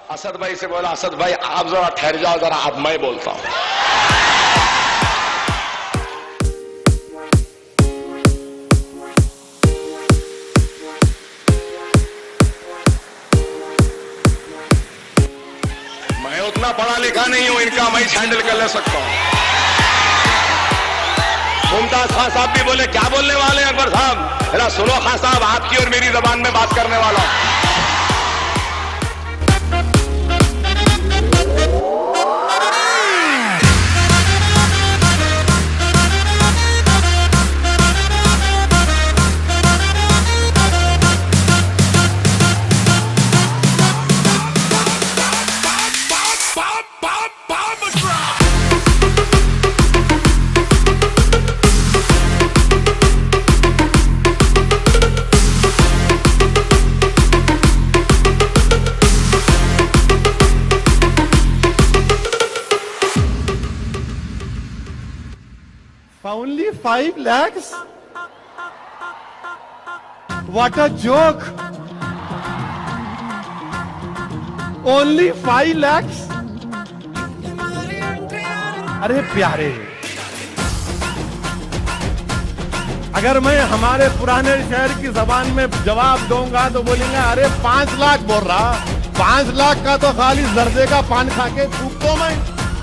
असद भाई से बोला, असद भाई आप जरा ठहर जाओ, जरा अब मैं बोलता हूं। मैं उतना पढ़ा लिखा नहीं हूं, इनका मैं हैंडल कर ले सकता हूं। मुमताज खान साहब भी बोले, क्या बोलने वाले हैं अकबर साहब? जरा सुनो खान साहब, आपकी और मेरी जबान में बात करने वाला। Only 5 lakhs? What a joke! Only 5 lakhs? अरे प्यारे, अगर मैं हमारे पुराने शहर की जबान में जवाब दूंगा तो बोलेंगे अरे 5 लाख बोल रहा, 5 लाख का तो खाली जर्दे का पान खा के फूक दो मैं।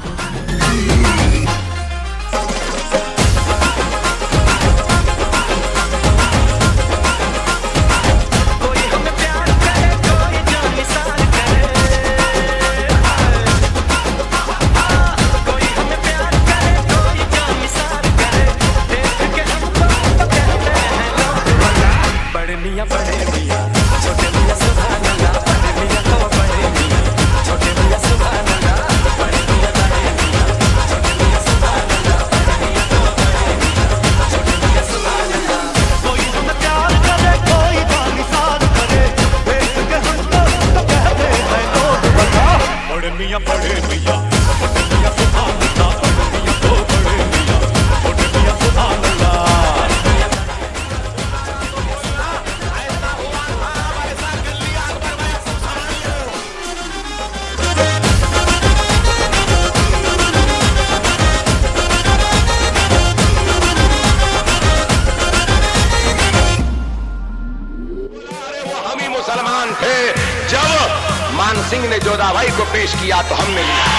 मुसलमान थे जब मान सिंह ने जोधाबाई को पेश किया तो हमने लिया।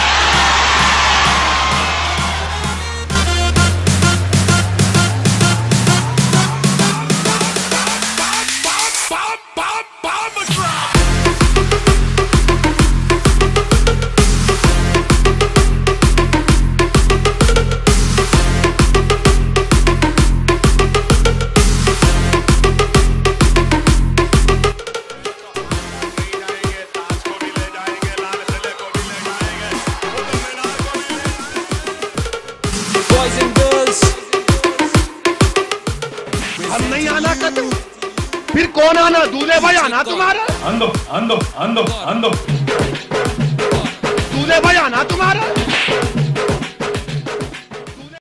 हम नहीं आना कहते, फिर कौन आना? दूल्हे भाई आना तुम्हारा? अंदो अंदो अंदो अंदो दूल्हे भाई आना तुम्हारा?